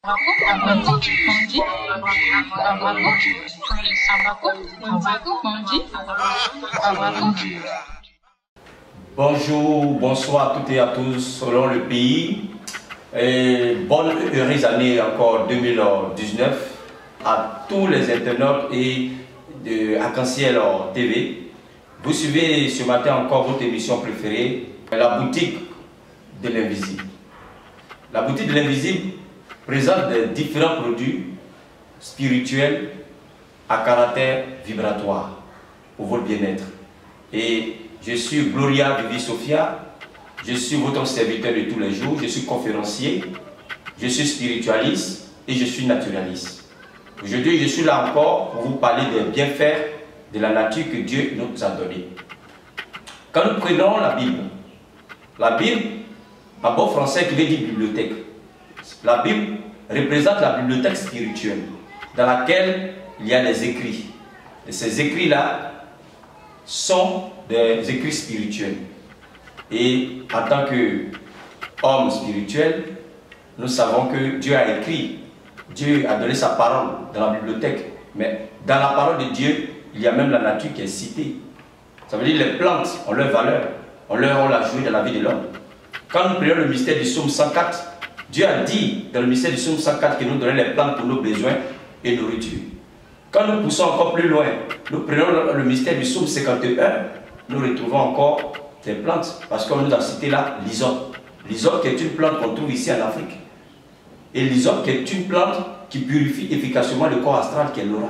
Bonjour, bonsoir à toutes et à tous selon le pays. Et bonne heureuse année encore 2019 à tous les internautes et de Arc-en-Ciel TV. Vous suivez ce matin encore votre émission préférée, la boutique de l'invisible. La boutique de l'invisible présente des différents produits spirituels à caractère vibratoire pour votre bien-être. Et je suis Gloria Vivi Sophia, je suis votre serviteur de tous les jours, je suis conférencier, je suis spiritualiste et je suis naturaliste. Aujourd'hui, je suis là encore pour vous parler des bienfaits de la nature que Dieu nous a donnée. Quand nous prenons la Bible, en bon français qui veut dire bibliothèque, la Bible représente la bibliothèque spirituelle dans laquelle il y a des écrits. Et ces écrits-là sont des écrits spirituels. Et en tant qu'homme spirituel, nous savons que Dieu a écrit, Dieu a donné sa parole dans la bibliothèque. Mais dans la parole de Dieu, il y a même la nature qui est citée. Ça veut dire que les plantes ont leur valeur, ont leur rôle à jouer dans la vie de l'homme. Quand nous prenons le mystère du psaume 104, Dieu a dit dans le mystère du psaume 104 que nous donnons les plantes pour nos besoins et nourriture. Quand nous poussons encore plus loin, nous prenons le mystère du psaume 51, nous retrouvons encore des plantes, parce qu'on nous a cité là l'hysope. L'hysope qui est une plante qu'on trouve ici en Afrique. Et l'hysope qui est une plante qui purifie efficacement le corps astral qui est l'aura.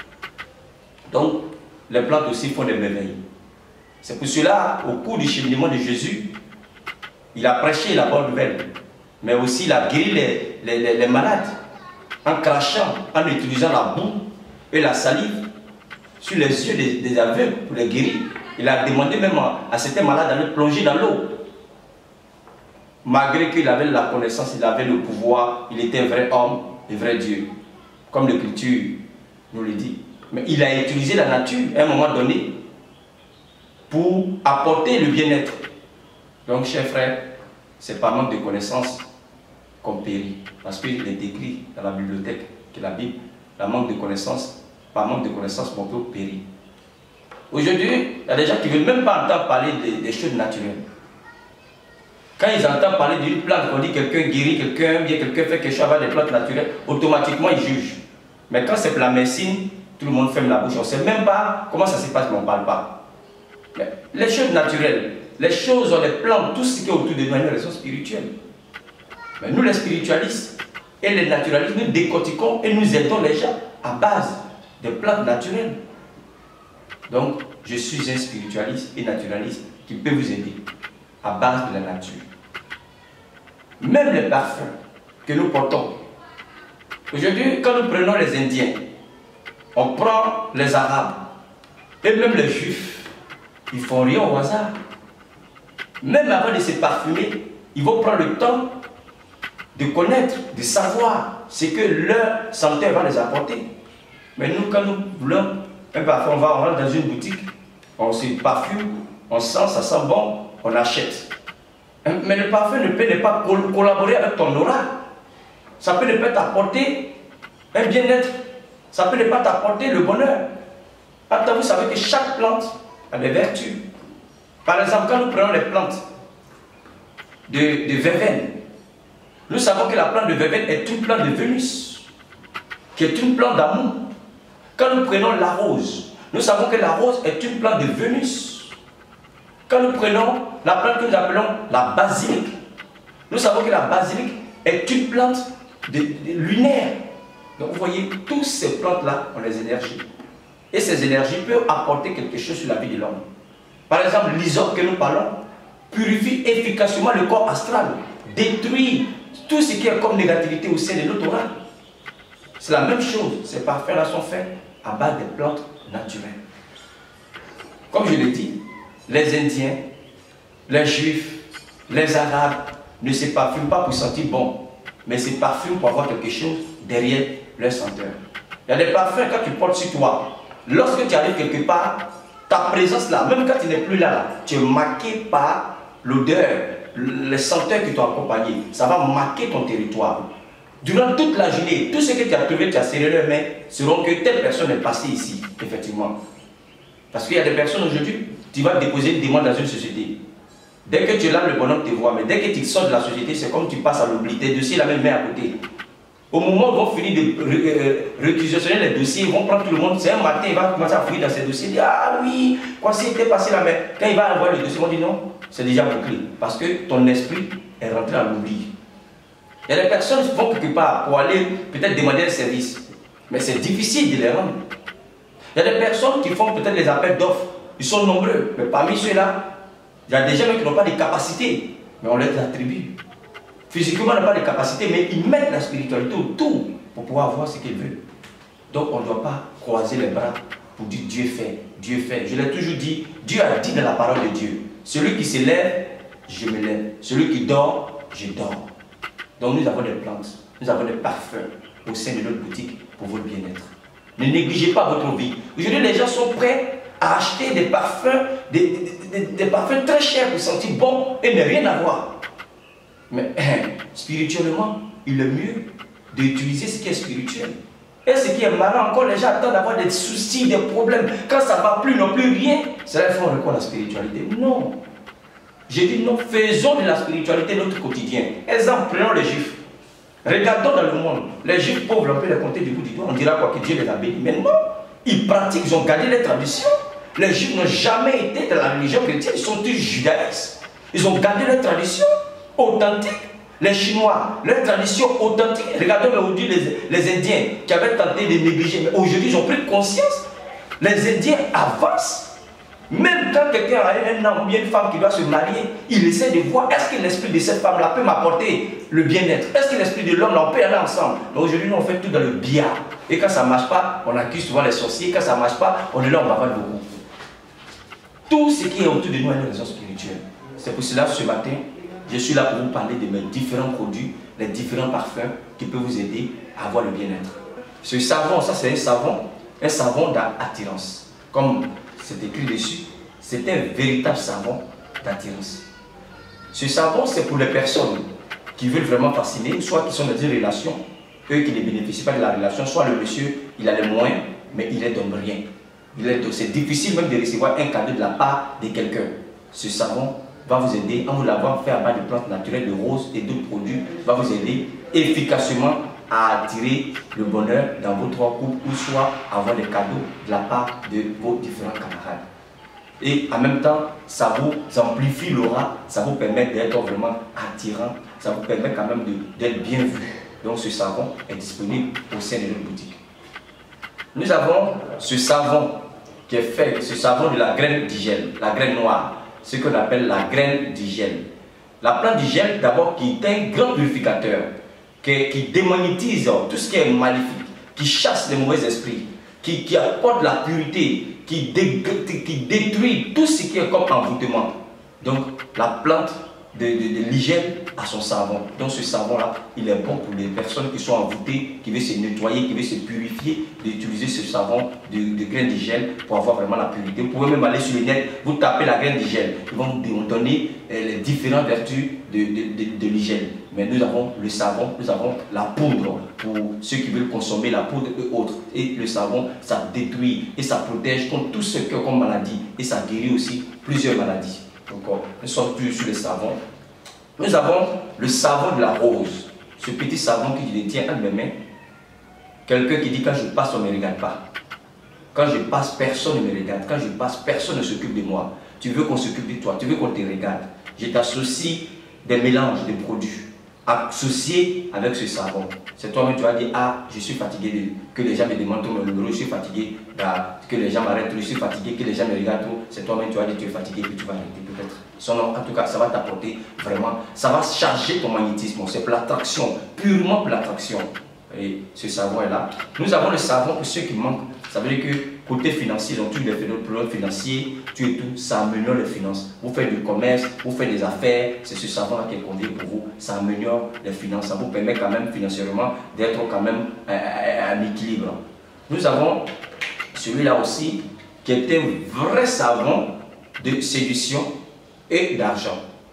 Donc, les plantes aussi font des merveilles. C'est pour cela, au cours du cheminement de Jésus, il a prêché la bonne nouvelle, mais aussi il a guéri les malades en crachant, en utilisant la boue et la salive sur les yeux des aveugles pour les guérir. Il a demandé même à certains malades d'aller plonger dans l'eau. Malgré qu'il avait la connaissance, il avait le pouvoir, il était un vrai homme et vrai Dieu, comme l'Écriture nous le dit. Mais il a utilisé la nature à un moment donné pour apporter le bien-être. Donc, chers frères, c'est par manque de connaissances qu'on périt. Parce qu'il est écrit dans la bibliothèque que la Bible, par manque de connaissances, on peut périr. Aujourd'hui, il y a des gens qui ne veulent même pas entendre parler des choses naturelles. Quand ils entendent parler d'une plante, on dit quelqu'un guérit quelqu'un, bien quelqu'un fait quelque chose avec des plantes naturelles, automatiquement ils jugent. Mais quand c'est pour la médecine, tout le monde ferme la bouche. On ne sait même pas comment ça se passe, mais on ne parle pas. Mais les choses naturelles, les choses, les plantes, tout ce qui est autour de nous, elles sont spirituelles. Mais nous, les spiritualistes et les naturalistes, nous décortiquons et nous aidons les gens à base des plantes naturelles. Donc, je suis un spiritualiste et naturaliste qui peut vous aider à base de la nature. Même les parfums que nous portons. Aujourd'hui, quand nous prenons les Indiens, on prend les Arabes et même les Juifs, ils font rien au hasard. Même avant de se parfumer, ils vont prendre le temps de connaître, de savoir ce que leur santé va les apporter. Mais nous, quand nous voulons un parfum, on rentre dans une boutique, on se parfume, on sent, ça sent bon, on achète. Mais le parfum ne peut pas collaborer avec ton aura. Ça peut ne pas t'apporter un bien-être. Ça peut ne pas t'apporter le bonheur. Attends, vous savez que chaque plante a des vertus. Par exemple, quand nous prenons les plantes de verveine, nous savons que la plante de verveine est une plante de Vénus, qui est une plante d'amour. Quand nous prenons la rose, nous savons que la rose est une plante de Vénus. Quand nous prenons la plante que nous appelons la basilic, nous savons que la basilic est une plante lunaire. Donc vous voyez, toutes ces plantes-là ont des énergies. Et ces énergies peuvent apporter quelque chose sur la vie de l'homme. Par exemple, l'hysope que nous parlons purifie efficacement le corps astral, détruit tout ce qui est comme négativité au sein de notre aura. C'est la même chose, ces parfums-là sont faits à base des plantes naturelles. Comme je l'ai dit, les Indiens, les Juifs, les Arabes ne se parfument pas pour sentir bon, mais se parfument pour avoir quelque chose derrière leur senteur. Il y a des parfums quand tu portes sur toi, lorsque tu arrives quelque part, ta présence là, même quand tu n'es plus là, tu es marqué par l'odeur, les senteurs qui t'ont accompagné. Ça va marquer ton territoire. Durant toute la journée, tout ce que tu as trouvé, tu as serré leurs mains, seront que telle personne est passée ici, effectivement. Parce qu'il y a des personnes aujourd'hui, tu vas déposer une demande dans une société. Dès que tu es là, le bonhomme te voit, mais dès que tu sors de la société, c'est comme tu passes à l'oubli. Tes dossiers, la même main à côté. Au moment où ils vont finir de réquisitionner les dossiers, ils vont prendre tout le monde. C'est un matin, il va commencer à fouiller dans ses dossiers. Il dit, ah oui, quoi s'était passé la main. Quand il va avoir le dossier, on dit non, c'est déjà bouclé. Parce que ton esprit est rentré à l'oubli. Il y a des personnes qui vont quelque part pour aller peut-être demander un service. Mais c'est difficile de les rendre. Il y a des personnes qui font peut-être les appels d'offres. Ils sont nombreux. Mais parmi ceux-là, il y a des gens qui n'ont pas de capacité. Mais on les attribue. Physiquement, on n'a pas de capacité, mais ils mettent la spiritualité autour pour pouvoir avoir ce qu'ils veulent. Donc on ne doit pas croiser les bras pour dire Dieu fait, Dieu fait. Je l'ai toujours dit, Dieu a dit dans la parole de Dieu. Celui qui se lève, je me lève. Celui qui dort, je dors. Donc nous avons des plantes, nous avons des parfums au sein de notre boutique pour votre bien-être. Ne négligez pas votre vie. Aujourd'hui, les gens sont prêts à acheter des parfums, des parfums très chers pour sentir bon et ne rien avoir. Mais spirituellement, il est mieux d'utiliser ce qui est spirituel. Et ce qui est marrant, encore les gens attendent d'avoir des soucis, des problèmes. Quand ça ne va plus, non plus rien, c'est là qu'ils font recours à la spiritualité. Non. J'ai dit non, faisons de la spiritualité notre quotidien. Exemple, prenons les Juifs. Regardons dans le monde. Les Juifs pauvres, on peut les compter du bout du doigt. On dira quoi que Dieu les a bénis. Mais non, ils pratiquent, ils ont gardé les traditions. Les Juifs n'ont jamais été dans la religion chrétienne, ils sont tous judaïstes. Ils ont gardé leurs traditions authentiques. Les Chinois, leurs traditions authentiques. Regardons aujourd'hui les Indiens qui avaient tenté de négliger. Mais aujourd'hui, ils ont pris conscience. Les Indiens avancent. Même quand quelqu'un a un homme ou bien une femme qui doit se marier, il essaie de voir est-ce que l'esprit de cette femme-là peut m'apporter le bien-être. Est-ce que l'esprit de l'homme-là, on peut aller ensemble. Aujourd'hui, nous, on fait tout dans le billard. Et quand ça ne marche pas, on accuse souvent les sorciers. Quand ça ne marche pas, on est là, on bavale beaucoup. Tout ce qui est autour de nous est une raison spirituelle. C'est pour cela, ce matin, je suis là pour vous parler de mes différents produits, les différents parfums qui peuvent vous aider à avoir le bien-être. Ce savon, ça c'est un savon d'attirance. Comme c'est écrit dessus, c'est un véritable savon d'attirance. Ce savon, c'est pour les personnes qui veulent vraiment fasciner, soit qui sont dans une relation, eux qui ne bénéficient pas de la relation, soit le monsieur, il a les moyens, mais il ne donne rien. C'est difficile même de recevoir un cadeau de la part de quelqu'un. Ce savon va vous aider, en vous l'avant fait à base de plantes naturelles, de roses et d'autres produits, va vous aider efficacement à attirer le bonheur dans votre couple ou soit avoir des cadeaux de la part de vos différents camarades. Et en même temps, ça vous amplifie l'aura, ça vous permet d'être vraiment attirant, ça vous permet quand même d'être bien vu. Donc ce savon est disponible au sein de notre boutique. Nous avons ce savon qui est fait, ce savon de la graine d'hygiène, la graine noire, ce qu'on appelle la graine d'hygiène. La plante d'hygiène, d'abord, qui est un grand purificateur, qui démonétise tout ce qui est maléfique, qui chasse les mauvais esprits, qui apporte la pureté, qui détruit tout ce qui est comme envoûtement. Donc, la plante de l'hygiène a son savon. Donc, ce savon-là, il est bon pour les personnes qui sont envoûtées, qui veulent se nettoyer, qui veulent se purifier, d'utiliser ce savon de graine d'hygiène pour avoir vraiment la pureté. Vous pouvez même aller sur le net, vous tapez la graine d'hygiène. Ils vont vous donner les différentes vertus de l'hygiène. Mais nous avons le savon, nous avons la poudre pour ceux qui veulent consommer la poudre et autres. Et le savon, ça détruit et ça protège contre tout ce qui est comme maladie. Et ça guérit aussi plusieurs maladies. Donc, nous sommes plus sur le savon. Nous avons le savon de la rose. Ce petit savon qui je tient entre mes mains. Quelqu'un qui dit quand je passe, on ne me regarde pas. Quand je passe, personne ne me regarde. Quand je passe, personne ne s'occupe de moi. Tu veux qu'on s'occupe de toi, tu veux qu'on te regarde. Je t'associe des mélanges de produits associés avec ce savon. C'est toi-même, tu vas dire, ah, je suis fatigué, que les gens me demandent mon numéro, je suis fatigué, que les gens m'arrêtent, je suis fatigué, que les gens me regardent trop. C'est toi-même, tu vas dire, tu es fatigué, puis tu vas arrêter peut-être. En tout cas, ça va t'apporter vraiment, ça va charger ton magnétisme. C'est pour l'attraction, purement pour l'attraction. Et ce savon est là. Nous avons le savon pour ceux qui manquent. Ça veut dire que côté financier, donc tous les problèmes financiers, tout et tout, ça améliore les finances. Vous faites du commerce, vous faites des affaires, c'est ce savon-là qui est convié pour vous. Ça améliore les finances, ça vous permet quand même financièrement d'être quand même en équilibre. Nous avons celui-là aussi qui est un vrai savon de séduction et d'argent.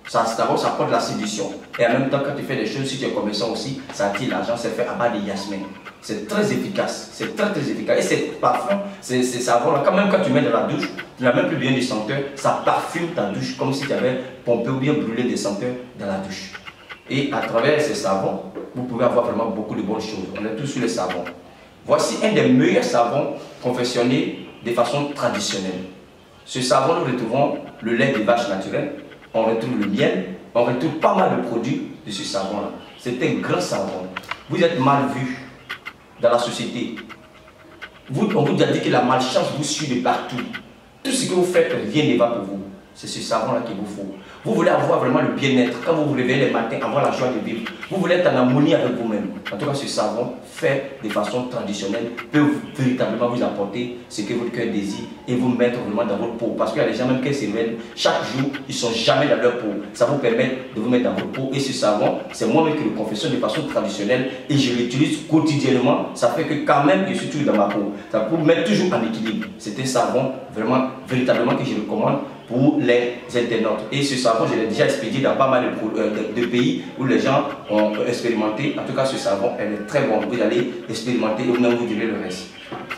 Ça, d'abord, ça porte la séduction. Et en même temps, quand tu fais des choses, si tu es commerçant aussi, ça attire l'argent, c'est fait à base de yasmine. C'est très efficace. C'est très efficace. Et ces parfums, ces savons-là, quand même quand tu mets dans la douche, tu n'as même plus besoin de senteur, ça parfume ta douche comme si tu avais pompé ou bien brûlé des senteurs dans la douche. Et à travers ces savons, vous pouvez avoir vraiment beaucoup de bonnes choses. On est tous sur les savons. Voici un des meilleurs savons confectionnés de façon traditionnelle. Ce savon, nous retrouvons le lait de vache naturel, on retrouve le miel, on retrouve pas mal de produits de ce savon-là. C'est un grand savon. Vous êtes mal vu dans la société. On vous a dit que la malchance vous suit de partout. Tout ce que vous faites, rien ne va pour vous. C'est ce savon-là qu'il vous faut. Vous voulez avoir vraiment le bien-être. Quand vous vous réveillez les matins, avoir la joie de vivre. Vous voulez être en harmonie avec vous-même. En tout cas, ce savon, fait de façon traditionnelle, peut véritablement vous apporter ce que votre cœur désire et vous mettre vraiment dans votre peau. Parce qu'il y a des gens même qui se réveillent chaque jour, ils ne sont jamais dans leur peau. Ça vous permet de vous mettre dans votre peau. Et ce savon, c'est moi-même qui le confectionne de façon traditionnelle et je l'utilise quotidiennement. Ça fait que quand même, je suis toujours dans ma peau. Ça peut vous mettre toujours en équilibre. C'est un savon vraiment, véritablement que je recommande pour les internautes. Et ce savon, je l'ai déjà expédié dans pas mal de pays où les gens ont expérimenté. En tout cas, ce savon, elle est très bon. Vous allez expérimenter et vous-même vous direz le reste.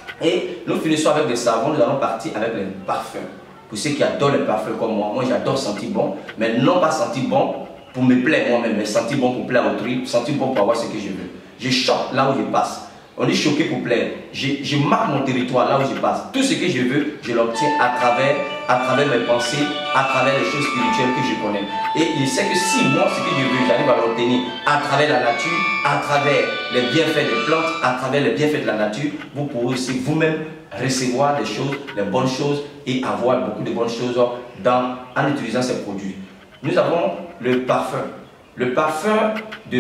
Et nous finissons avec des savons. Nous allons partir avec les parfums. Pour ceux qui adorent les parfums comme moi j'adore sentir bon, mais non pas sentir bon pour me plaire moi-même, mais sentir bon pour plaire à autrui, sentir bon pour avoir ce que je veux. Je choque là où je passe. On est choqué pour plaire. Je marque mon territoire là où je passe. Tout ce que je veux, je l'obtiens à travers mes pensées, à travers les choses spirituelles que je connais. Et je sais que si moi, ce que je veux, j'arrive à l'obtenir à travers la nature, à travers les bienfaits des plantes, à travers les bienfaits de la nature, vous pourrez aussi vous-même recevoir des choses, des bonnes choses et avoir beaucoup de bonnes choses en utilisant ces produits. Nous avons le parfum. Le parfum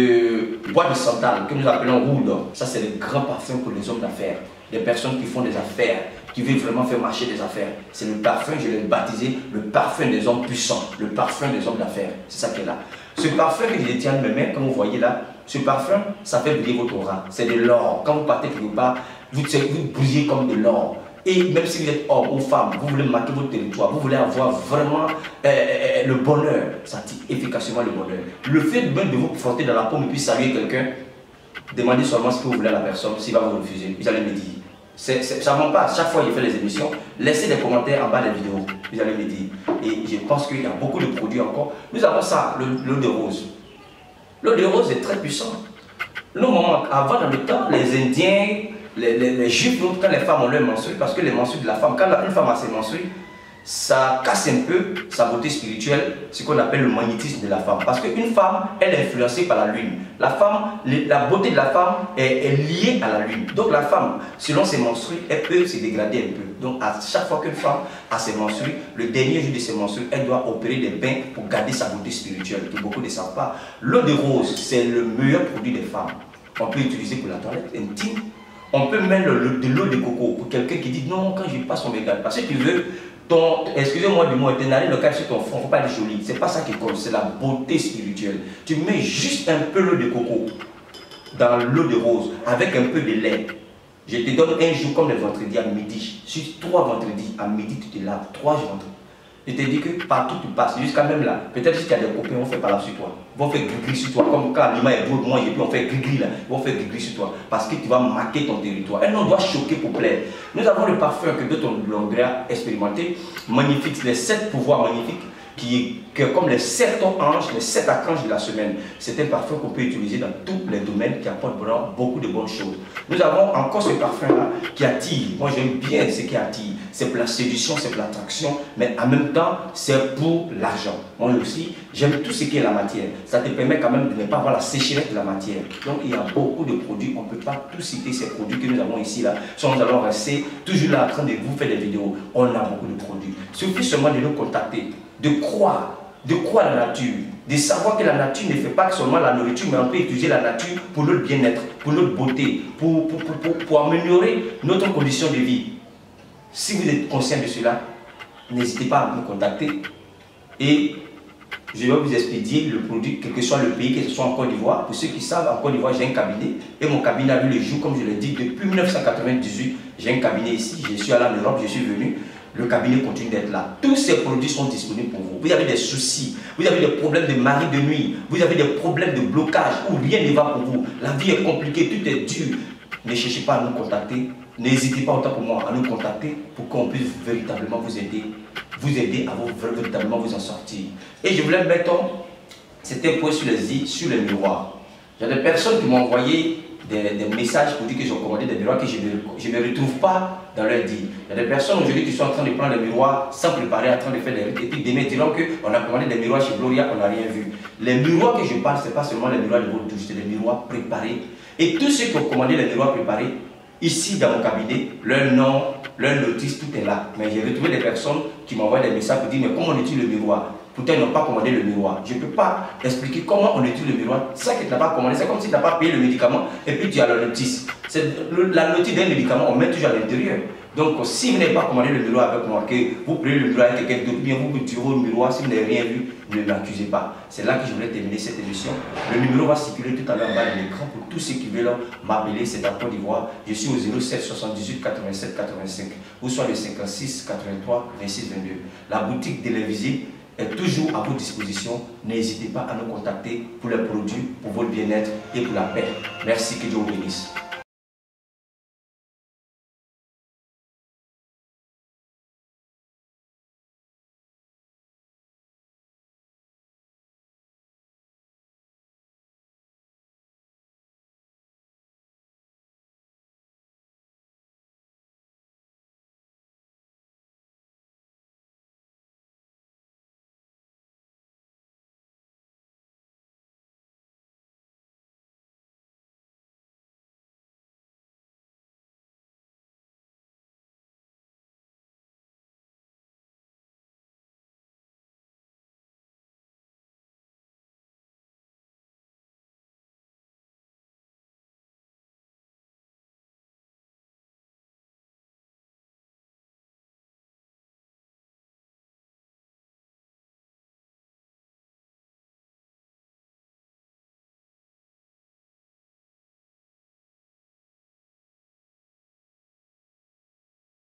de bois de santal que nous appelons Oud, ça c'est le grand parfum pour les hommes d'affaires, les personnes qui font des affaires, qui veulent vraiment faire marcher des affaires. C'est le parfum, je l'ai baptisé, le parfum des hommes puissants, le parfum des hommes d'affaires. C'est ça qui est là. Ce parfum que je tiens de mes mains, comme vous voyez là, ce parfum, ça fait briller votre aura. C'est de l'or. Quand vous partez quelque part, vous brillez comme de l'or. Et même si vous êtes homme ou femme, vous voulez marquer votre territoire, vous voulez avoir vraiment le bonheur, ça tire efficacement le bonheur. Le fait même de vous frotter dans la paume et puis saluer quelqu'un, demandez seulement ce que vous voulez à la personne, s'il va vous refuser, vous allez me dire. Ça ne ment pas, chaque fois que je fais les émissions, laissez des commentaires en bas des vidéos, vous allez me dire. Et je pense qu'il y a beaucoup de produits encore. Nous avons ça, l'eau de rose. L'eau de rose est très puissante. Avant dans le temps, les Indiens, les juifs, quand les femmes ont leur menstrues, parce que les menstrues de la femme, quand une femme a ses menstrues, ça casse un peu sa beauté spirituelle, ce qu'on appelle le magnétisme de la femme. Parce qu'une femme, elle est influencée par la lune. La femme, la beauté de la femme est liée à la lune. Donc la femme, selon ses menstrues, elle peut se dégrader un peu. Donc à chaque fois qu'une femme a ses menstrues, le dernier jour de ses menstrues, elle doit opérer des bains pour garder sa beauté spirituelle, que beaucoup ne savent pas. L'eau de rose, c'est le meilleur produit des femmes. On peut l'utiliser pour la toilette intime. On peut mettre de l'eau de coco pour quelqu'un qui dit non, quand je passe, on me garde. Parce que tu veux, excusez-moi du mot, tes narines locales sur ton front, il ne faut pas être joli. C'est pas ça qui compte, c'est la beauté spirituelle. Tu mets juste un peu l'eau de coco dans l'eau de rose avec un peu de lait. Je te donne un jour comme le vendredi à midi. Sur 3 vendredis à midi, tu te laves 3 jours. Je te dis que partout tu passes, jusqu'à même là, peut-être si tu as des copains, on fait par là sur toi. Ils vont faire gris-gris sur toi, comme quand l'imam est beau de moi, et puis on fait gris-gris là, ils vont faire gris-gris sur toi, parce que tu vas marquer ton territoire. Et non, on doit choquer pour plaire. Nous avons le parfum que d'autres l'ont déjà expérimenté, magnifique, les 7 pouvoirs magnifiques, qui est comme les 7 anges, les 7 archanges de la semaine. C'est un parfum qu'on peut utiliser dans tous les domaines qui apporte vraiment beaucoup de bonnes choses. Nous avons encore ce parfum-là qui attire. Moi, j'aime bien ce qui attire. C'est pour la séduction, c'est pour l'attraction, mais en même temps, c'est pour l'argent. Moi aussi, j'aime tout ce qui est la matière. Ça te permet quand même de ne pas avoir la sécheresse de la matière. Donc, il y a beaucoup de produits. On ne peut pas tous citer ces produits que nous avons ici, là. Si nous allons rester toujours là en train de vous faire des vidéos, on a beaucoup de produits. Il suffit seulement de nous contacter, de croire la nature, de savoir que la nature ne fait pas seulement la nourriture, mais on peut utiliser la nature pour notre bien-être, pour notre beauté, pour améliorer notre condition de vie. Si vous êtes conscient de cela, n'hésitez pas à me contacter et je vais vous expédier le produit, quel que soit le pays, que ce soit en Côte d'Ivoire. Pour ceux qui savent, en Côte d'Ivoire, j'ai un cabinet et mon cabinet a vu le jour, comme je l'ai dit, depuis 1998. J'ai un cabinet ici, je suis allé en Europe, je suis venu. le cabinet continue d'être là. Tous ces produits sont disponibles pour vous. Vous avez des soucis, vous avez des problèmes de mari de nuit, vous avez des problèmes de blocage où rien ne va pour vous. La vie est compliquée, tout est dur. Ne cherchez pas à nous contacter. N'hésitez pas autant pour moi à nous contacter pour qu'on puisse véritablement vous aider à véritablement vous en sortir. Et je voulais mettre c'était point sur les miroirs. Il y a des personnes qui m'ont envoyé des messages pour dire que j'ai commandé des miroirs que je ne retrouve pas dans leur dit. Il y a des personnes aujourd'hui qui sont en train de prendre les miroirs sans préparer, en train de faire des rites et puis demain diront qu'on a commandé des miroirs chez Gloria, on n'a rien vu. Les miroirs que je parle, ce n'est pas seulement les miroirs de votre douche, c'est des miroirs préparés. Et tous ceux qui ont commandé les miroirs préparés, ici dans mon cabinet, leur nom, leur notice, tout est là. Mais j'ai retrouvé des personnes qui m'envoient des messages pour dire mais comment on utilise le miroir? Pourtant, ils n'ont pas commandé le miroir. Je ne peux pas expliquer comment on utilise le miroir. C'est ça que tu n'as pas commandé. C'est comme si tu n'as pas payé le médicament et puis tu as la notice. La notice d'un médicament, on met toujours à l'intérieur. Donc, si vous n'avez pas commandé le miroir avec moi, que vous prenez le miroir avec quelqu'un d'autre, bien vous tirez le miroir, si vous n'avez rien vu, ne m'accusez pas. C'est là que je voulais terminer cette émission. Le numéro va circuler tout à l'heure en bas de l'écran pour tous ceux qui veulent m'appeler. C'est en Côte d'Ivoire. Je suis au 07 78 87 85 ou soit le 56 83 26 22. La boutique de l'invisible est toujours à votre disposition. N'hésitez pas à nous contacter pour les produits, pour votre bien-être et pour la paix. Merci, que Dieu vous bénisse.